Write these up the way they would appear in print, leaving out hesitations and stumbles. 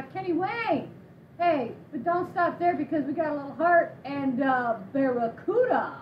Kenny Wayne. Hey, but don't stop there because we got a little heart and Barracuda.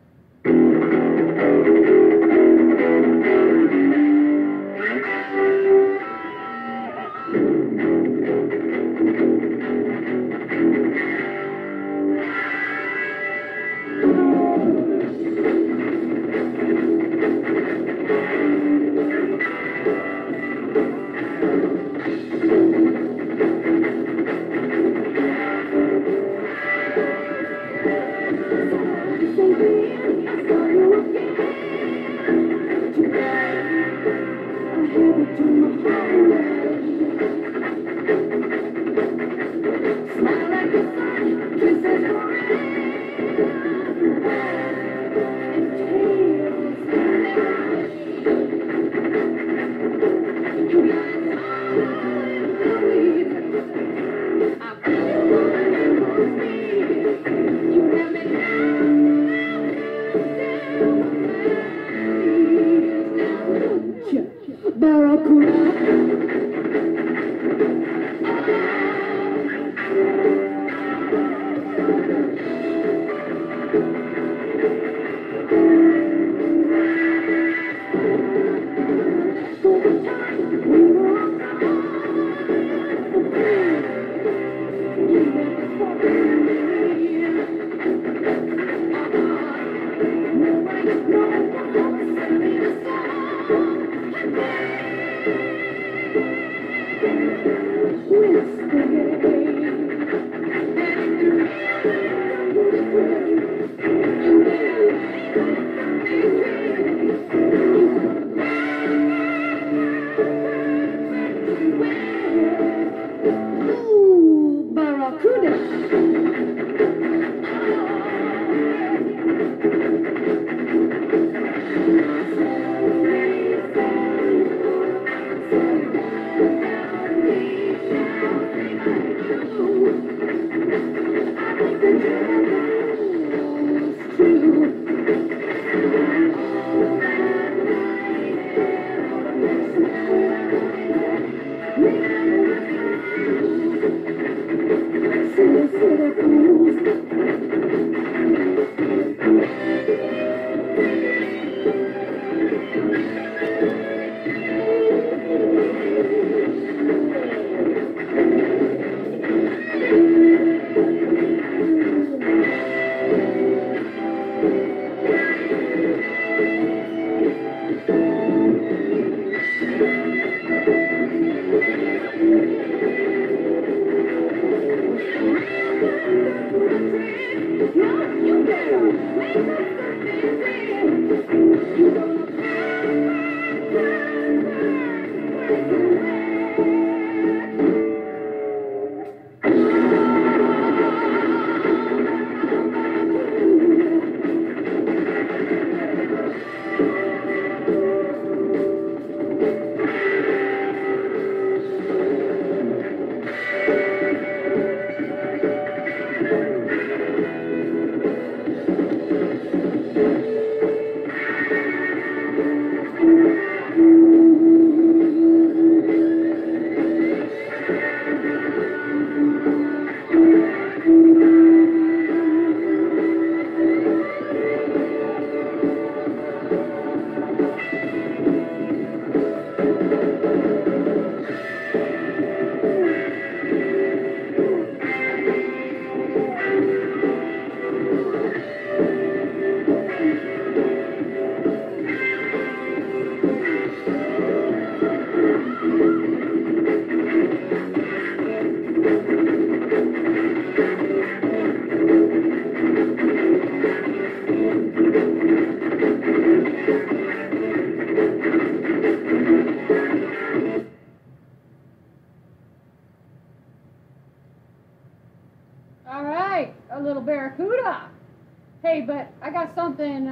Barracuda. Hey, but I got something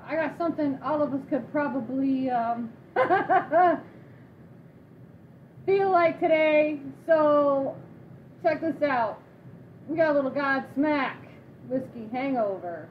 all of us could probably feel like today. So check this out. We got a little Godsmack whiskey hangover.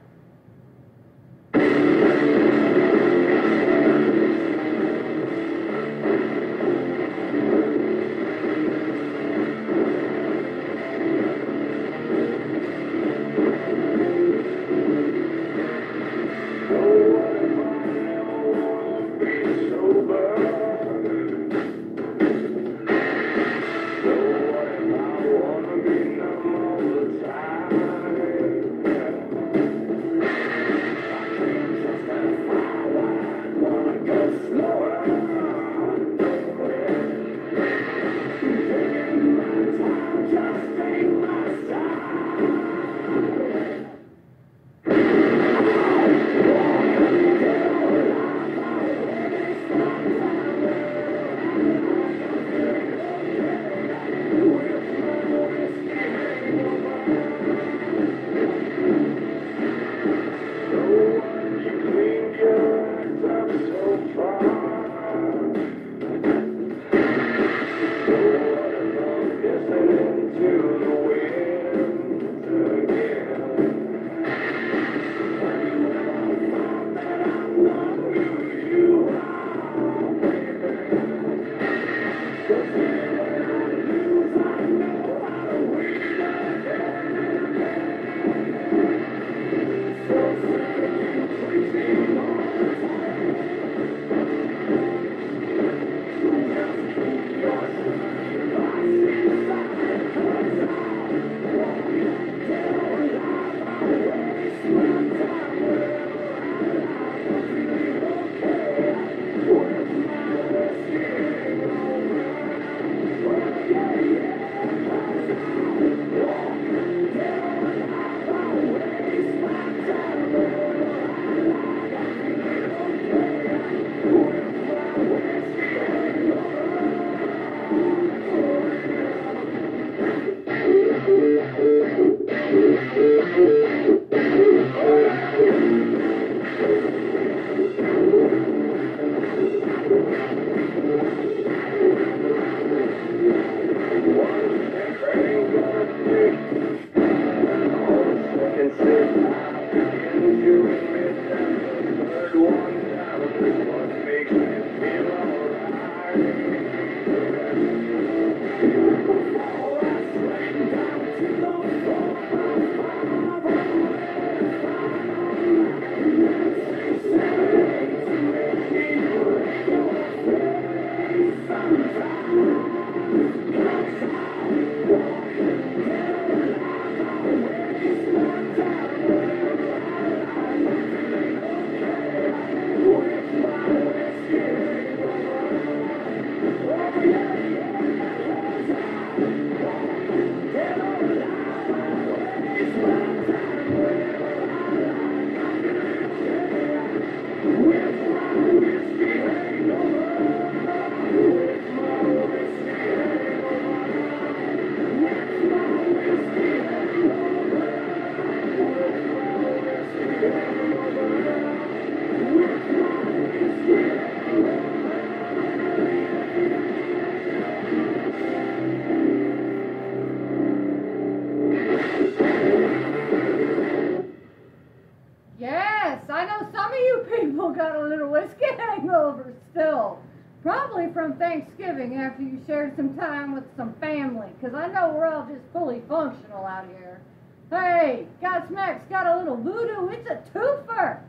still got a little whiskey hangover still. Probably from Thanksgiving after you shared some time with some family, because I know we're all just fully functional out here. Hey, Godsmack's got a little voodoo. It's a twofer.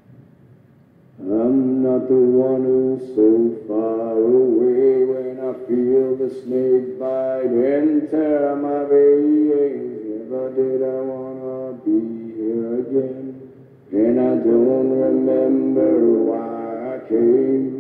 I'm not the one who's so far away when I feel the snake bite and tear my veins. Never did I wanna be here again, and I don't remember why I came.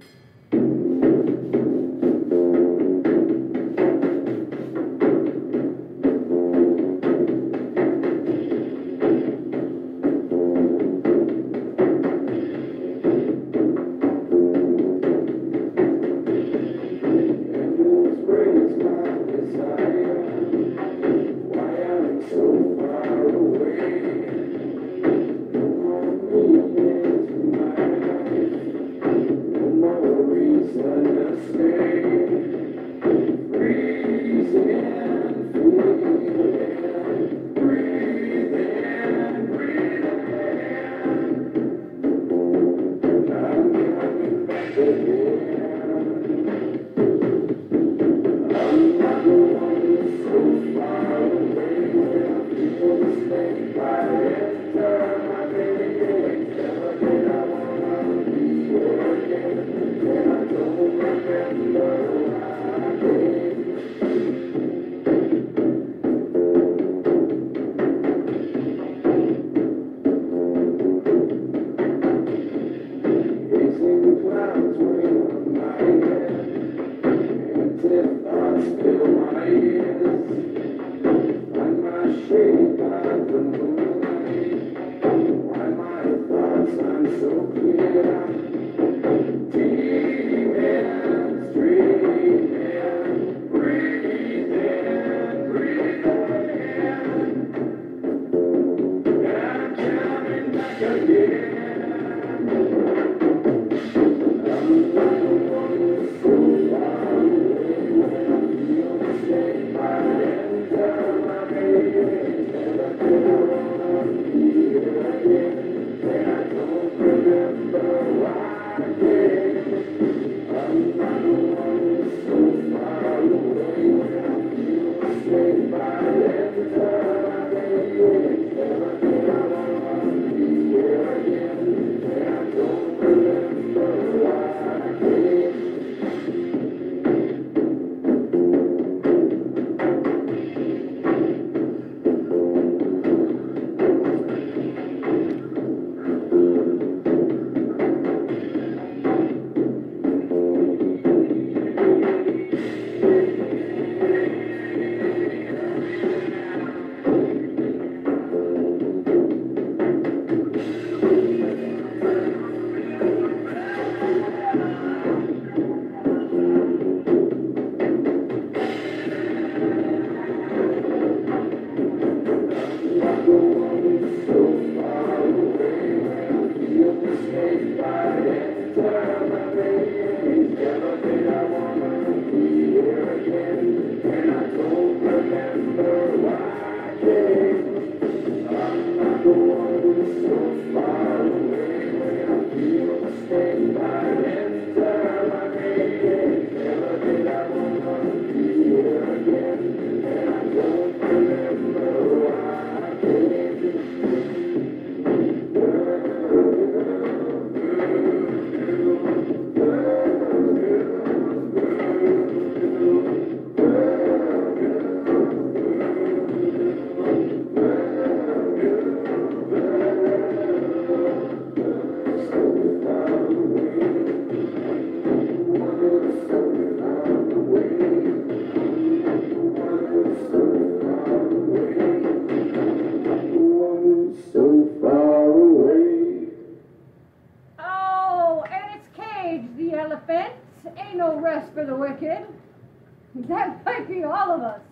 That might be all of us.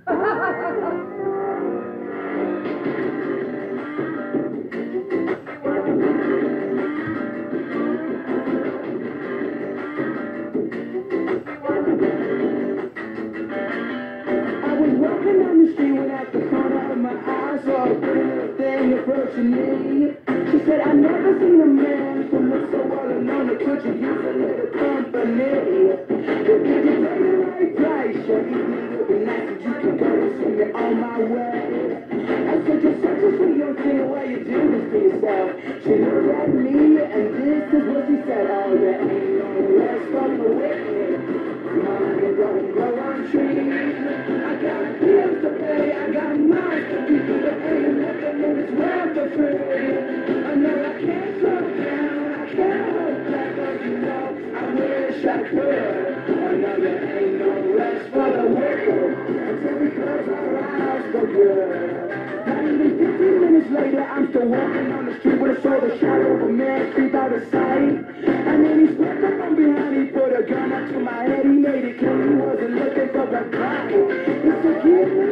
Walking down the street when at the corner of my eye, saw a pretty little thing approaching me. She said, I never seen a man who looks so all alone. Could you use a little company? If you take the right price, your evening will be nice, and you can go and see me on my way. I said, you're such a sweet young thing, why you do this to yourself? She looked at me, and this is what she said. Oh, there ain't no rest for the wicked. Money don't grow on trees. I got bills to pay, I got mouths to feed, but ain't nothing in this world for free. I know I can't slow down, I can't hold back, but you know I wish I could. I know there ain't no rest for the wicked until we close our eyes for good. Not even 15 minutes later, I'm still walking on the street with I saw the shadow of a man creep out of sight. And then he slipped up from behind, put a gun up to my head, he made it clear he wasn't looking for the fight. He said, give me